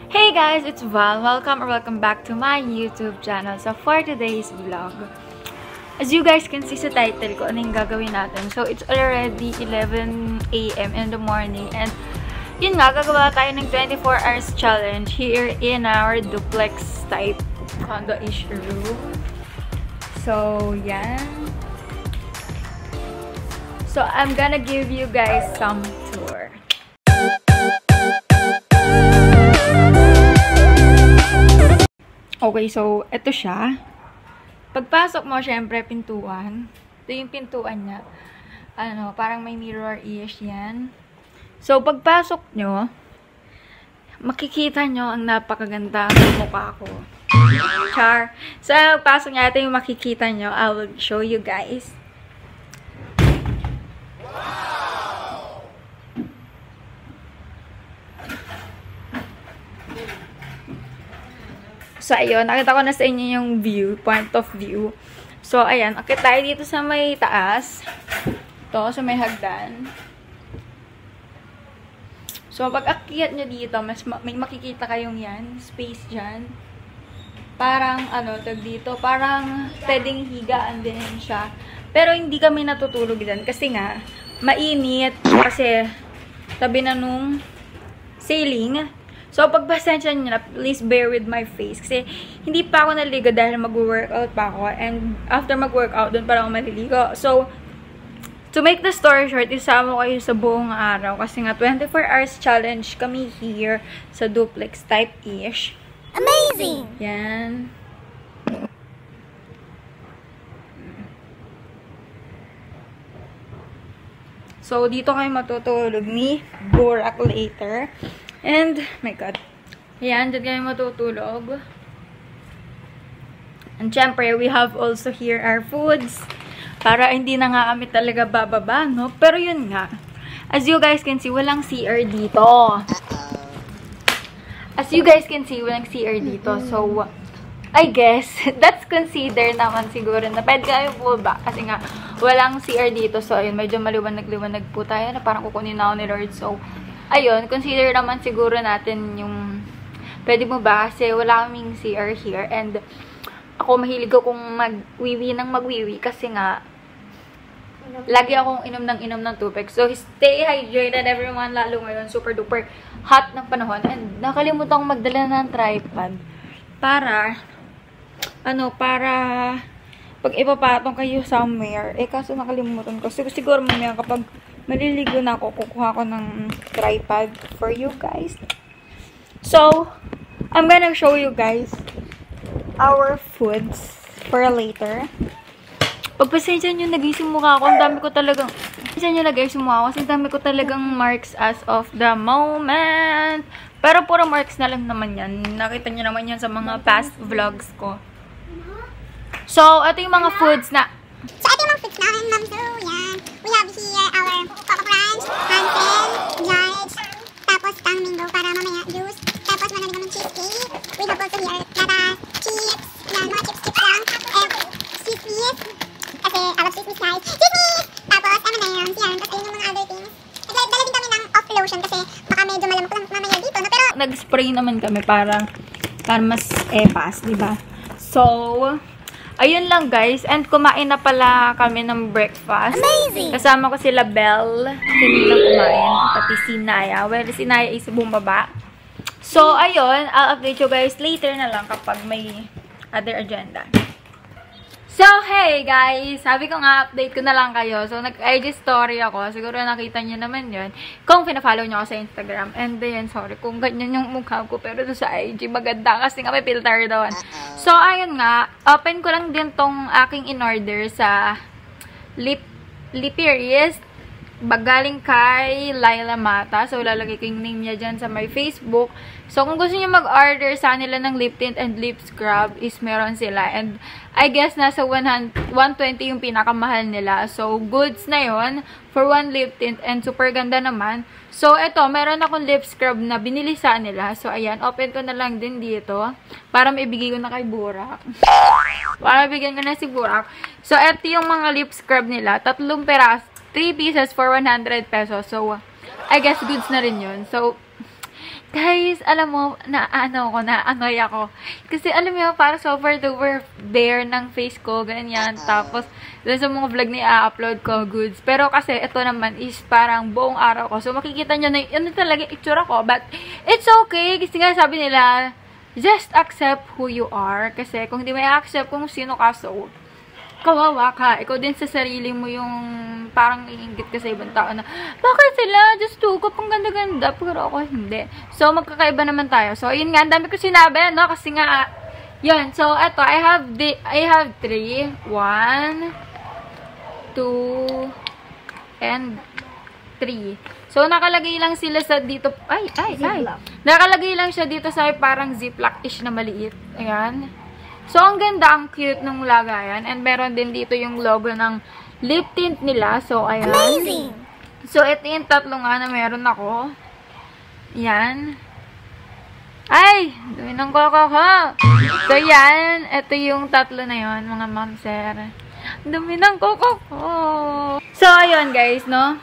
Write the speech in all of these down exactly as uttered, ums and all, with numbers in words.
Hey guys, it's Val. Welcome or welcome back to my YouTube channel. So for today's vlog, as you guys can see sa title ko, ano yung gagawin natin. So it's already eleven A M in the morning and yun nga, gagawa tayo ng twenty-four hours challenge here in our duplex type condo-ish room. So yan. So I'm gonna give you guys some tour. Okay, so, ito siya. Pagpasok mo, syempre, pintuan. Ito yung pintuan niya. Ano, parang may mirror-ish yan. So, pagpasok nyo, makikita nyo ang napakaganda ng mukha ko. Char. So, pagpasok niya, ito yung makikita nyo. I will show you guys. So, ayun. Nakita ko na sa inyo yung view, point of view. So, ayan. Akit tayo dito sa may taas. Ito, sa may hagdan. So, pag akyat nyo dito, mas ma may makikita kayong yan. Space dyan. Parang, ano, tag dito. Parang pwedeng higaan din siya. Pero, hindi kami natutulog dyan. Kasi nga, mainit. Kasi, tabi na nung ceiling. So, pagpasensya nyo na, please bear with my face. Kasi, hindi pa ako naligo dahil mag-workout pa ako. And, after mag-workout, dun pa lang ako maliligo. So, to make the story short, isama ko kayo sa buong araw. Kasi nga, twenty-four hours challenge kami here sa duplex type-ish. Amazing! Yan. So, dito kayo matutulog ni Burak later. And, my God. Ayan, dyan kayo matutulog. And syempre, we have also here our foods. Para hindi na nga kami talaga bababa, no? Pero yun nga. As you guys can see, walang C R dito. As you guys can see, walang C R dito. So, I guess, that's consider naman siguro na pwede kayo po ba? Kasi nga, walang C R dito. So, ayun, medyo maliwanag-liwanag po tayo na parang kukunin na ako ni Lord. So, ayun, consider naman siguro natin yung pwede mo ba? Kasi wala kaming C R here. And ako mahilig akong mag-wiwi ng mag-wiwi kasi nga lagi akong inom ng inom ng tubig. So, stay hydrated everyone. Lalo ngayon, super duper hot ng panahon. And nakalimutan kong magdala ng tripod para ano, para pag ipapatong kayo somewhere. Eh, kaso nakalimutan ko. Siguro, siguro mamaya kapag maliligo na ako, kukuha ko ng tripod for you guys. So, I'm gonna show you guys our foods for later. Pagpasensya nyo, nagising mukha ako. Ang dami ko talagang, pasensya nyo nagising mukha ako kasi ang dami ko talagang marks as of the moment. Pero puro marks na lang naman yan. Nakita nyo naman yan sa mga past vlogs ko. So, ito yung mga foods na So, ito yung mga foods namin, ma'am. So, yan. We have here our Coco Crunch, Hansel, George, tapos Tang Mingo para mamaya juice. Tapos meron naman cheesecake. We have also here nata chips. Yan, mga chips-chips lang. And sismis. Kasi, I love sismis guys. Sismis! Tapos, M and M's. Yan. Tapos, yun yung mga other things. Nagdala din kami ng off lotion kasi baka medyo malamok lang mamaya dito. No? Pero, nag-spray naman kami para, para mas epas, diba? So, ayun lang guys. And kumain na pala kami ng breakfast. Amazing! Kasama ko sila Belle. Hindi lang kumain. Pati si Naya. Well, si Naya is bumaba. So, ayun. I'll update you guys later na lang kapag may other agenda. So, hey guys! Sabi ko nga, update ko na lang kayo. So, nag-I G story ako. Siguro nakita nyo naman yun. Kung pina-follow nyo ako sa Instagram. And then, sorry kung ganyan yung mukha ko. Pero doon sa I G, maganda. Kasi nga may filter doon. So, ayun nga. Open ko lang din tong aking in-order sa Lip Lipiris. Bagaling kay Laila Mata. So, lalagay ko yung name niya dyan sa my Facebook. So, kung gusto niyo mag-order sa nila ng lip tint and lip scrub, is meron sila. And, I guess, nasa one twenty yung pinakamahal nila. So, goods na yon for one lip tint. And, super ganda naman. So, eto, meron akong lip scrub na binili sa nila. So, ayan, open ko na lang din dito. Para maibigay ko na kay Burak. Para bigyan ko na si Burak. So, eto yung mga lip scrub nila. Tatlong peras. three pieces for one hundred pesos. So, I guess goods na rin yun. So, Guys, alam mo, na ano ko, na annoy ako. Kasi alam mo, para super duper bare ng face ko, ganyan. Tapos, dun sa mga vlog na i-upload ko, goods. Pero kasi, ito naman is parang buong araw ko. So, makikita nyo na ano talaga itsura ko. But, it's okay. Kasi nga sabi nila, just accept who you are. Kasi, kung hindi may accept kung sino ka, so, kawawa ka. Ikaw din sa sarili mo yung parang iinggit ka sa ibang tao na, bakit sila? Just two ko pang ganda-ganda. Pero ako hindi. So, magkakaiba naman tayo. So, yun nga. Ang dami ko sinabi, no? Kasi nga, yun. So, eto. I have the, I have three. One, two, and three. So, nakalagay lang sila sa dito. Ay, ay, ay. Nakalagay lang siya dito sa parang ziplock-ish na maliit. Ayan. So, ang ganda, ang cute ng lagayan. And meron din dito yung logo ng lip tint nila. So, ayan. Amazing! So, ito yung tatlo nga na meron ako. Yan. Ay! Dumi ng koko ko. So, yan. Ito yung tatlo na yon mga mamser. Dumi ng koko ko. So, ayun guys, no?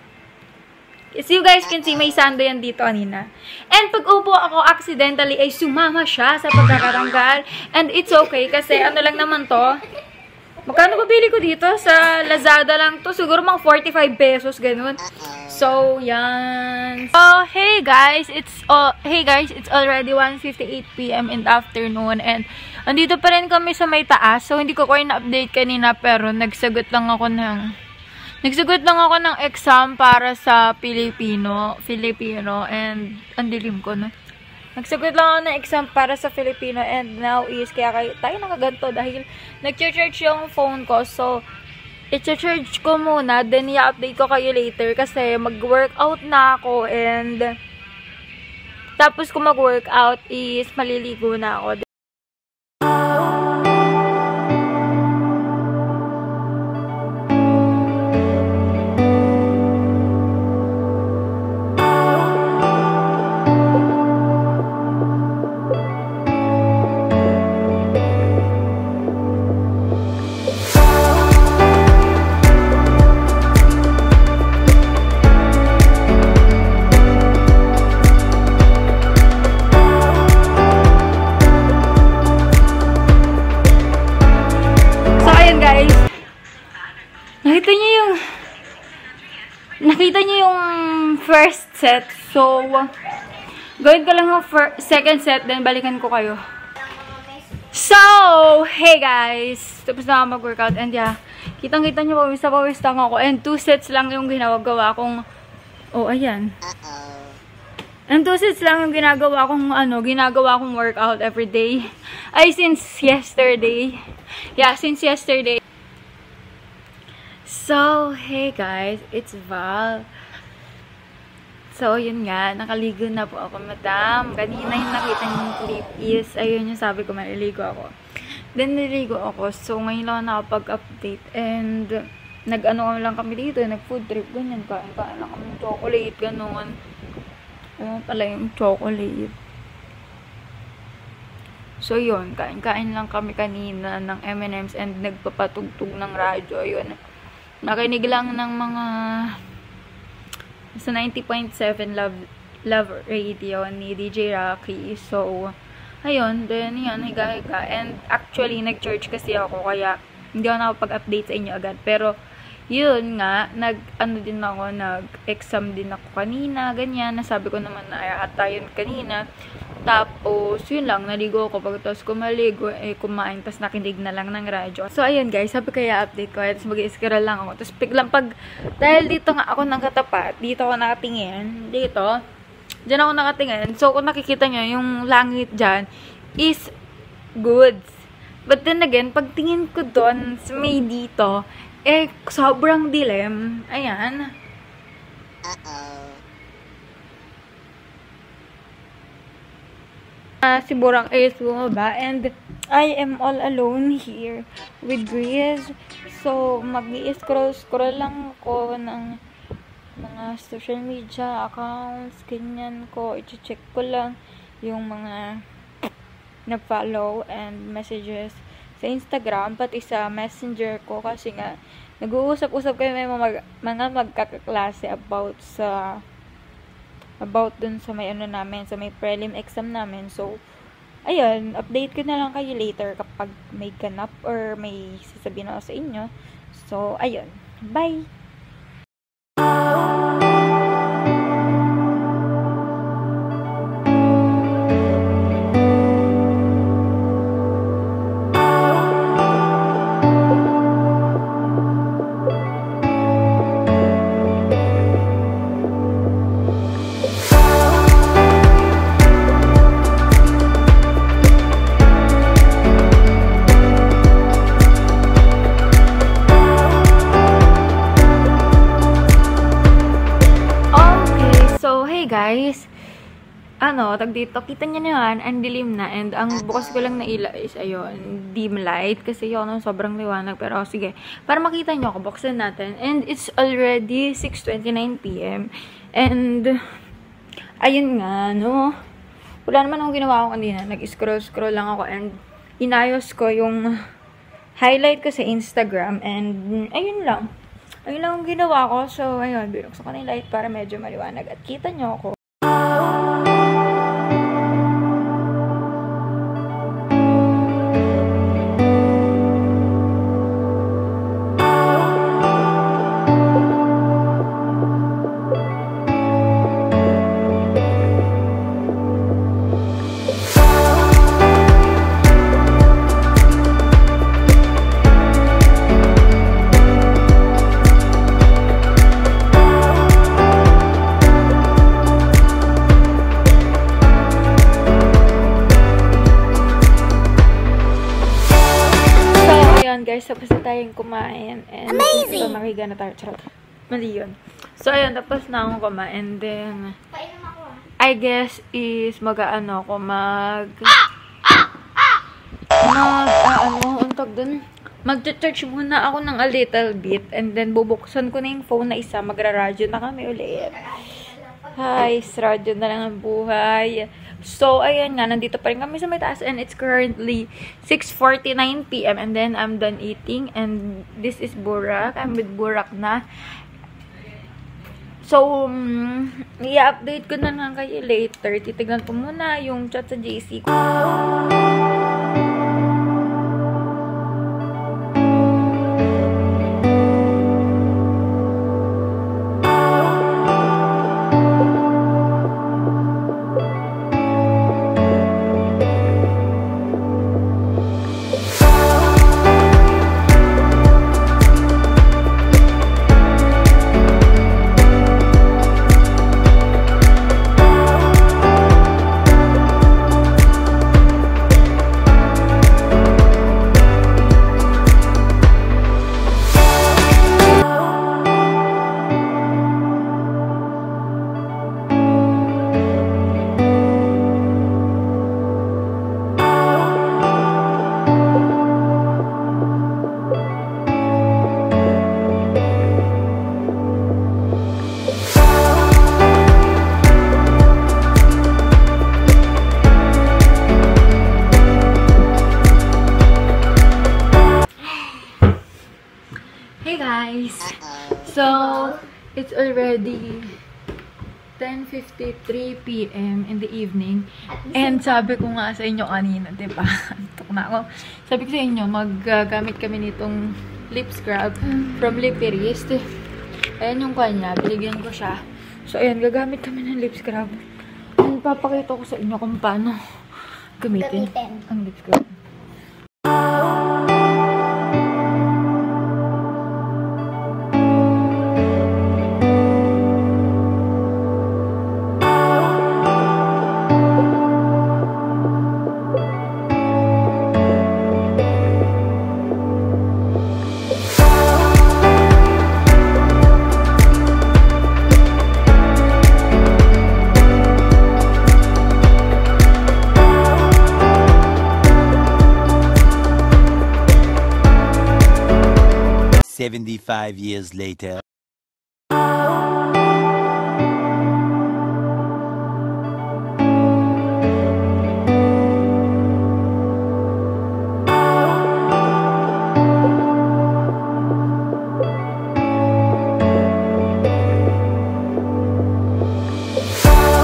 As you guys can see, may sando yan dito kanina. And pag upo ako, accidentally, ay sumama siya sa pagkakaranggal. And it's okay, kasi ano lang naman to. Magkano ko bili ko dito? Sa Lazada lang to. Siguro mga forty-five pesos, ganun. So, yan. So, hey guys, it's uh, hey guys, it's already one fifty-eight p m in the afternoon. And andito pa rin kami sa may taas. So, hindi ko ko na-update kanina, pero nagsagot lang ako ng... Nagsagot lang ako ng exam para sa Filipino, Filipino, and ang dilim ko na. Nagsagot lang ako ng exam para sa Filipino, and now is, kaya kayo, tayo nakaganto dahil nag-charge yung phone ko, so, i-charge ko muna, then i-update ko kayo later, kasi mag-workout na ako, and, tapos kung mag-workout is, maliligo na ako. Nakita niyo yung nakita niyo yung first set. So, gawin ko lang yung second set, then balikan ko kayo. So, hey guys! Tapos na ako mag-workout, and yeah, kitang-kita niyo, pawis na pawis lang ako. And two sets lang yung ginagawa kong, oh, ayan. And two sets lang yung ginagawa kong, ano, ginagawa kong workout every day. Ay, since yesterday. Yeah, since yesterday. So, hey guys, it's Val. So, yun nga, nakaligo na po ako, madam. Kanina yung nakita yung clip is, ayun yung sabi ko, maliligo ako. Then, niligo ako. So, ngayon lang nakapag-update. And, nag-ano lang kami dito, nag-food trip, ganyan, kain-kain lang kami chocolate, gano'n. Ano pala yung chocolate. So, yun, kain-kain lang kami kanina ng M and M's and nagpapatugtog ng radyo, yun. Nakinig lang ng mga sa ninety point seven Love, Love Radio ni D J Rocky. So, ayun, then yun, higa-higa. And actually, nag-church kasi ako, kaya hindi ako nakapag-update sa inyo agad. Pero, yun nga, nag-ano din ako, nag-exam din ako kanina, ganyan. Nasabi ko naman na ata yun kanina. Tapos, yun lang, naligo ako. Pagkatapos ko maligo, eh, kumain. Tapos, nakinig na lang ng radyo. So, ayun guys, sabi kaya update ko. Tapos, mag-i-scroll lang ako. Tapos, biglang pag, dahil dito nga ako nang katapat, dito ako nakatingin, dito, dyan ako nakatingin. So, kung nakikita nyo, yung langit dyan, is goods. But then again, pag tingin ko doon, may dito, eh, sobrang dilim. Ayan. Uh-oh. Uh, si Borang is bumaba, and I am all alone here with Grace. So, mag-i-scroll-scroll lang ako ng mga social media accounts, ganyan ko. I-check ko lang yung mga na-follow and messages sa Instagram, pati sa Messenger ko, kasi nga, nag-uusap-usap kayo may mga, mga magkakaklase about sa about dun sa may ano namin, sa may prelim exam namin. So, ayun, update ko na lang kayo later kapag may ganap or may sasabihin ako sa inyo. So, ayun. Bye! Guys, ano, tag dito, kita niyo naman, ang dilim na, and ang bukas ko lang na ila is, ayun, dim light, kasi yun, no, sobrang liwanag, pero sige, para makita niyo ako, buksan natin, and it's already six twenty-nine p m, and, ayun nga, no, wala naman akong ginawa ko kanina, nag-scroll-scroll lang ako, and inayos ko yung highlight ko sa Instagram, and, ayun lang. Ayun lang ang ginawa ko. So, ayun, binuksan ko na yung light para medyo maliwanag. At kita nyo ako. Guys, tapos na tayong kumain. And amazing! So, nakiga na tayo. Charot. Mali yun. So, ayun, tapos na akong kumain. And then, I guess, is mag-ano ako, mag... Mag, uh, ano, untog dun? Mag-charge muna ako ng a little bit. And then, bubuksan ko na yung phone na isa. Magra-radyo na kami ulit. Hi, radyo na lang ang buhay. So, ayan nga, nandito pa rin kami sa may taas, and it's currently six forty-nine p m and then I'm done eating, and this is Burak. I'm with Burak na. So, um, i-update ko na lang kayo later. Titignan ko muna yung chat sa J C ko. Guys, so it's already ten fifty-three p m in the evening, and sabi ko nga sa inyo kanina, diba? Antok na ako. Sabi ko sa inyo, maggamit kami nitong lip scrub from Lipirist. Ayan yung kanya, binigyan ko siya. So ayan, gagamit kami ng lip scrub. And papakita ko sa inyo kung paano gamitin ang lip scrub. seventy-five years later. Oh,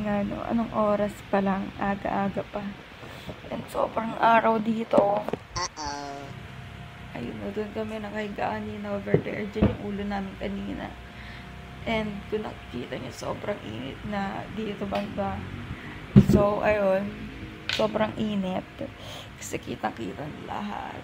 nga, no, anong oras pa lang, aga-aga pa. And sobrang araw dito. Uh-oh. Ayun na, doon kami nakahigaan kanina over there. Diyan yung ulo namin kanina. And kung nakikita niyo, sobrang init na dito banda. So, ayun, sobrang init. Kasi kitang-kita ng lahat.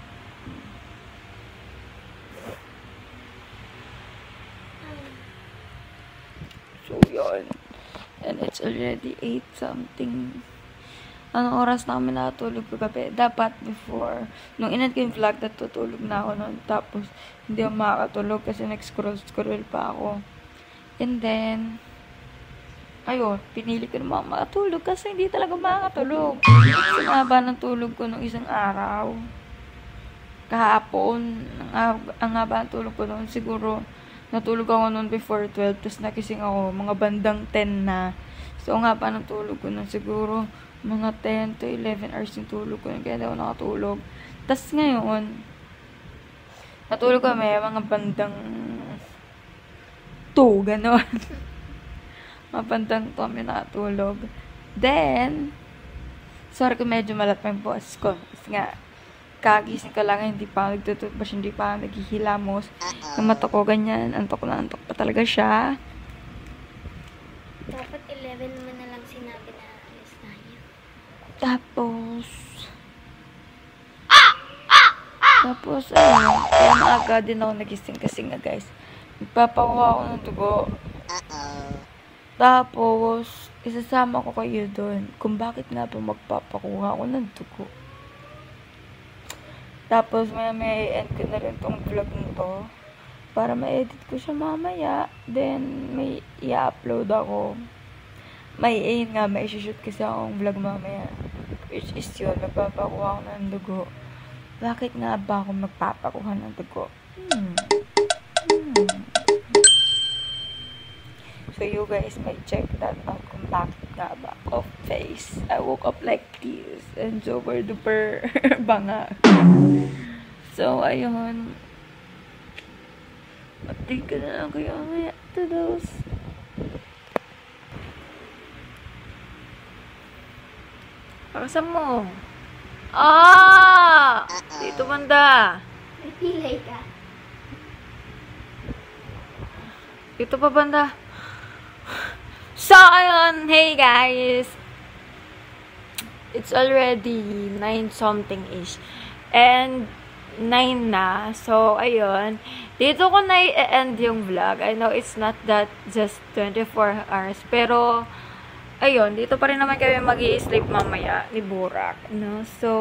So, yun. And it's already eight something. Anong oras namin natulog ko gabi? Dapat before. Nung inad ko yung vlog, natutulog na ako noon. Tapos, hindi ako makakatulog kasi nag-scroll-scroll pa ako. And then, ayun, pinili ko naman makatulog kasi hindi talaga makakatulog. Kasi haba ng tulog ko nung isang araw. Kahapon, ang, ang haba ng tulog ko noon, siguro, natulog ako noon before twelve, tapos nakising ako, mga bandang ten na. So, ang haba ng tulog ko noon, siguro, mga ten to eleven hours yung tulog ko, kaya daw nakatulog. Tapos ngayon, natulog kami, mga bandang two, gano'n. Mga bandang two kami nakatulog. Then, sorry kung medyo malat pa yung boss ko. Kasi nga, kagising ka lang, hindi pa ako nagtututbrush, hindi pa ako naghihilamos. Yung mata ko ganyan, antok na antok pa talaga siya. Dapat eleven naman na lang sinabi na alis na niya. Tapos, tapos, ayun, kaya maaga din ako nagising kasi nga guys, nagpapakuha ako ng dugo. Tapos, isasama ko kayo doon kung bakit nga pa magpapakuha ako ng dugo. Tapos, may may end ko na rin tong vlog nito para ma-edit ko siya mamaya. Then, may i-upload ako. May, ayun nga, may isi-shoot kasi akong vlog mamaya. Which is yun, magpapakuha ako ng dugo. Bakit nga ba ako magpapakuha ng dugo? Hmm. Hmm. So, you guys may check that out kung bakit nga ba. Off face. I woke up like this. And super duper banga. So, ayun. Update ka na lang kayo mamaya to those. Pakasan mo. Ah! Dito banda. May pilay ka. Dito pa banda. So, ayun. Hey, guys. It's already nine something-ish. And, nine na. So, ayun. Dito ko na i-end yung vlog. I know it's not that just twenty-four hours. Pero, ayun. Dito pa rin naman kami mag-i-sleep mamaya ni Burak. No? So,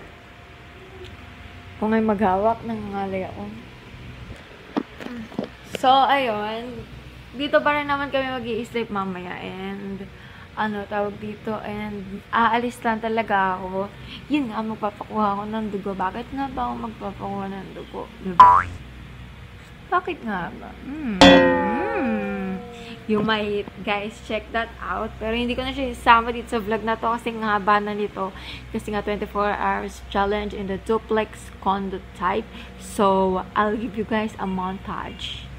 kung ay maghawak, nangangalay ako. So, ayun. Dito pa rin naman kami mag-i-sleep mamaya. And, ano, tawag dito. And, aalis lang talaga ako. Yun nga, magpapakuha ako ng dugo. Bakit nga ba ako magpapakuha ng dugo? Diba? Bakit nga ba? Hmm. Hmm. You might, guys, check that out. Pero hindi ko na siya isama dito sa vlog na to kasi nga haba na nito. Kasi nga twenty-four hours challenge in the duplex condo type. So, I'll give you guys a montage.